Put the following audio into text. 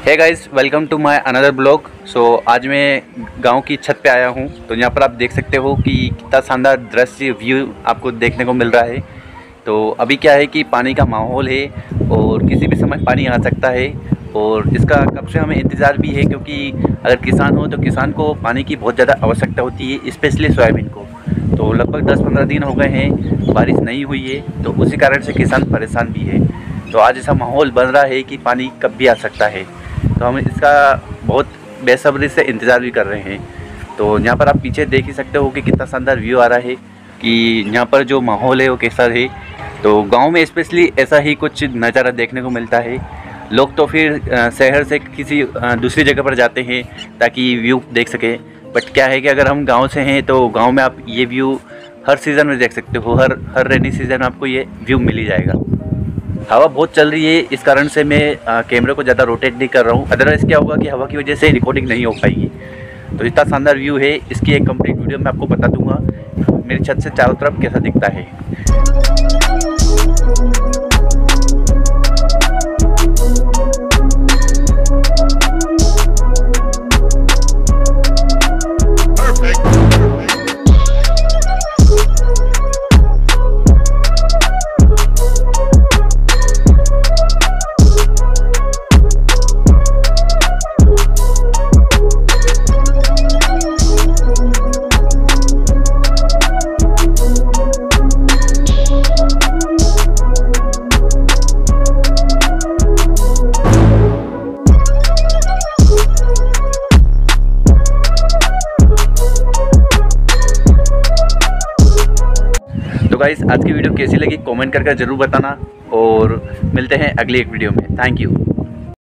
Hey guys, welcome to my another blog. आज मैं गांव की छत पे आया हूं। तो यहाँ पर आप देख सकते हो कि कितना शानदार दृश्य व्यू आपको देखने को मिल रहा है। तो अभी क्या है कि पानी का माहौल है और किसी भी समय पानी आ सकता है और इसका कब से हमें इंतज़ार भी है, क्योंकि अगर किसान हो तो किसान को पानी की बहुत ज़्यादा आवश्यकता होती है, स्पेशली सोयाबीन को। तो लगभग 10-15 दिन हो गए हैं बारिश नहीं हुई है, तो उसी कारण से किसान परेशान भी है। तो आज ऐसा माहौल बन रहा है कि पानी कब भी आ सकता है, तो हम इसका बहुत बेसब्री से इंतज़ार भी कर रहे हैं। तो यहाँ पर आप पीछे देख ही सकते हो कि कितना शानदार व्यू आ रहा है कि यहाँ पर जो माहौल है वो कैसा है। तो गांव में स्पेशली ऐसा ही कुछ नज़ारा देखने को मिलता है। लोग तो फिर शहर से किसी दूसरी जगह पर जाते हैं ताकि व्यू देख सकें, बट क्या है कि अगर हम गांव से हैं तो गांव में आप ये व्यू हर सीज़न में देख सकते हो। हर रेनी सीज़न में आपको ये व्यू मिल ही जाएगा। हवा बहुत चल रही है, इस कारण से मैं कैमरे को ज़्यादा रोटेट नहीं कर रहा हूँ, अदरवाइज़ क्या होगा कि हवा की वजह से रिकॉर्डिंग नहीं हो पाएगी। तो इतना शानदार व्यू है, इसकी एक कंप्लीट वीडियो मैं आपको बता दूंगा मेरी छत से चारों तरफ कैसा दिखता है। तो गाइस, आज की वीडियो कैसी लगी कमेंट करके ज़रूर बताना और मिलते हैं अगली एक वीडियो में। Thank you.